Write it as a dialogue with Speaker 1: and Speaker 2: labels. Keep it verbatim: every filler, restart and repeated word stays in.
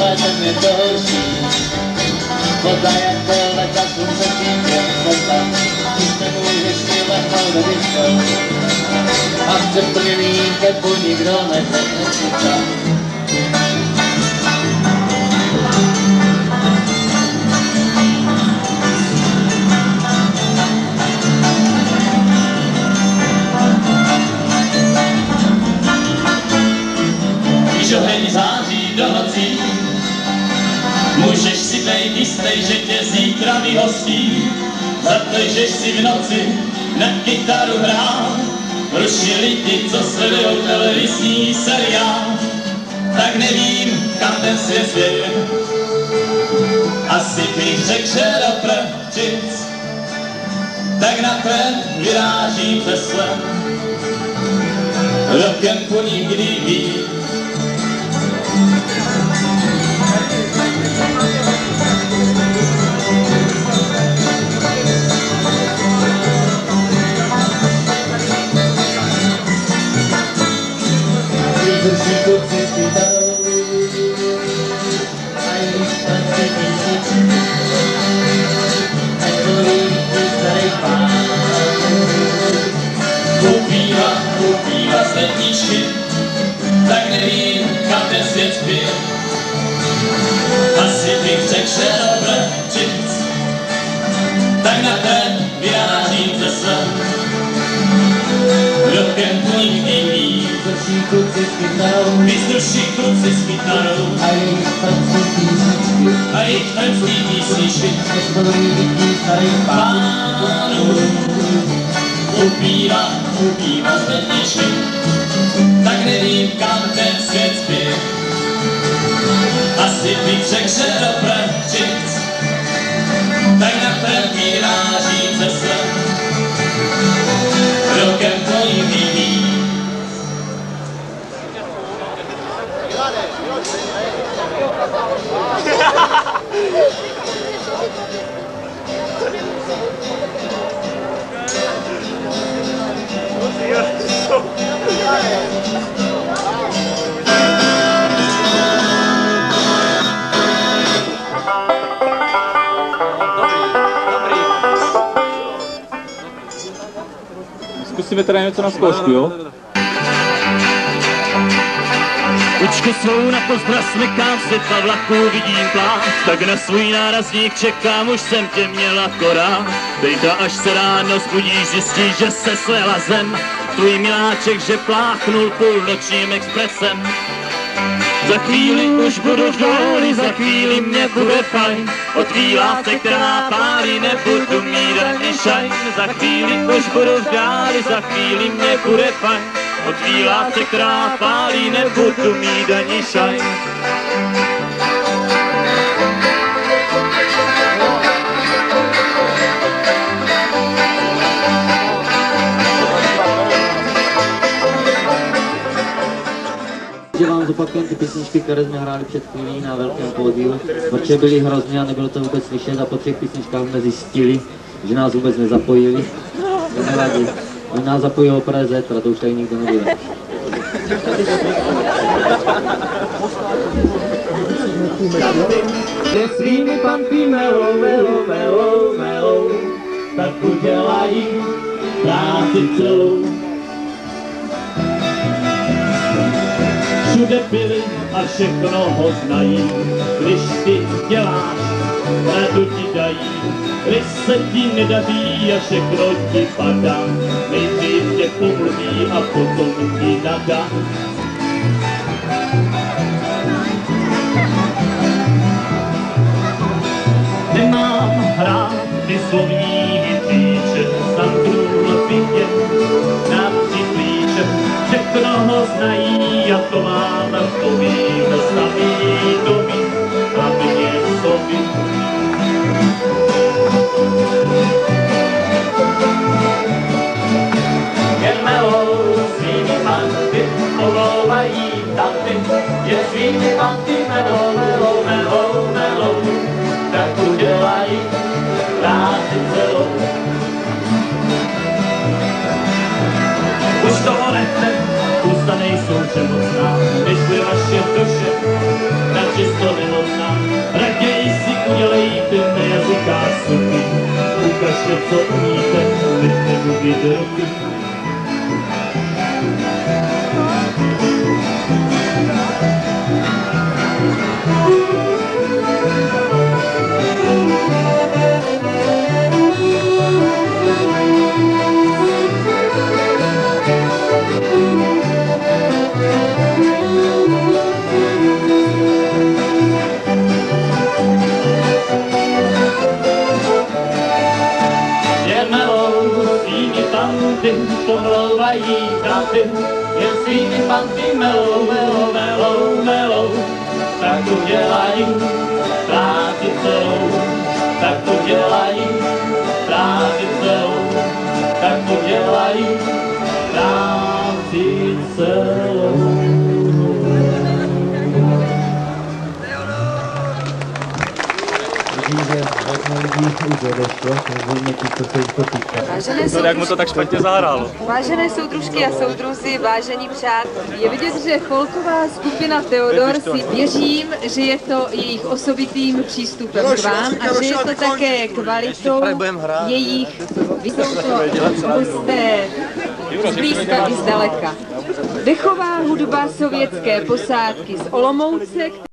Speaker 1: létem je to horší. Voda jako leta, slunce tím světla, už nemůžeš si lehnout do disco. A v přeplněným kepu nikdo neřekne. Když oheň září do nocí, můžeš si být jistý, že tě zítra vyhostí. Za to, že si v noci na kytaru hrál, rušili ti, co sledujou televizní seriál. Tak nevím, kam ten svět svěje, asi bych řekl, že do Prčic. Tak na ten vyráží přes let, rokem po nikdy víc. Upívá, upívá z letničky, tak nevím, kam ten svět spěje. Asi bych řekl, že do Prčic, tak na ten vyráží přes let, rokem po nikdy víc. Vyzruší kluci s kytarou a jejich prmský písničky pánů. Upívá, upívá z letničky, tak nevím, kam ten svět spěje. Asi bych řekl, že do Prčic, tak na ten vyráží přes let, rokem po nikdy víc.
Speaker 2: Zkusíme teda něco na zkoušku, jo?
Speaker 3: Učku svou na pozdrav smykám, světla vlaku vidím plán, tak na svůj nárazník čekám, už jsem tě měl akorát. Dejta, až se ráno zbudíš, zjistíš, že se svela zem, tvůj miláček, že pláchnul půlnočním expresem. Za chvíli už budu v doli, za chvíli mě bude fajn, od tvý lásce, která pálí, nebudu mít ani šajn. Za chvíli už budu v dáli, za chvíli mě bude fajn, od tvý lásce, která pálí, nebudu mít ani šajn.
Speaker 4: Že vám zopakujeme ty písničky, které jsme hráli před chvílí na velkém pódiu, protože byly hrozně a nebylo to vůbec slyšet a po třech písničkách jsme zjistili, že nás vůbec nezapojili. To nevadí. Oni nás zapojí opravdu zítra, to už tady nikdo nebude.
Speaker 1: Se svými panty melou, melou, melou, melou, tak udělají práci celou. Všude byli a všechno ho znají, když ty děláš, radu ti dají. Když se ti nedaří a všechno ti padá, nejdřív tě pomluví a potom ti nadá. Nemám hrát ty slovní vytýče, Sandrůl vidět nám ti plíče. Všechno ho znají a to mám povím, staví domy a mě sobě. Jen melou svými panty, omlouvají tanty, jen svými panty melou, melou, melou, melou, tak udělají práci celou. Už toho nechte, ústa nejsou přemocná, než by vaše duše na čisto milou.
Speaker 3: co umíte, teď nemluvit roky.
Speaker 1: Pomlouvají kraty, jen svými panty melou, melou, melou, melou. Tak to dělají práci celou, tak to dělají práci celou, tak to dělají práci celou.
Speaker 2: No, jak mu to tak špatně zahrálo.
Speaker 5: Vážené soudružky a soudruzi, vážení přátelé, je vidět, že folková skupina Theodor si věřím, že je to jejich osobitým přístupem k vám a že je to také kvalitou jejich vysokohosté zblízka i zdaleka. Dechová hudba sovětské posádky z Olomouce,